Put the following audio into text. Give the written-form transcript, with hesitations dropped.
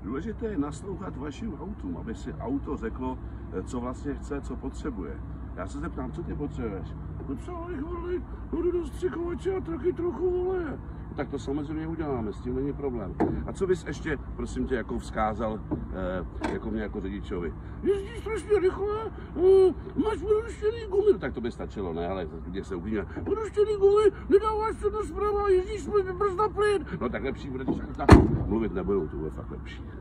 Důležité je naslouchat vašim autům, aby si auto řeklo, co vlastně chce, co potřebuje. Já se zeptám, co ty potřebuješ? Potřeboval bych volej, jdu do střikovače a taky trochu voleje. Tak to samozřejmě uděláme, s tím není problém. A co bys ještě, prosím tě, jako vzkázal jako mě jako řidičovi? Jezdíš strašně rychle, máš poruštěný gumy. No, tak to by stačilo, ne, ale kde se uvidíme. Poruštěný gumy, nedáváš se do zprava, jezdíš brzda plyn. No tak lepší bude, když tak mluvit nebudou, to bude fakt lepší.